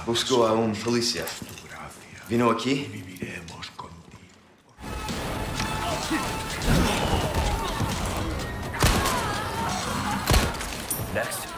Busco a un policía. ¿Vino aquí? Viviremos contigo. Next.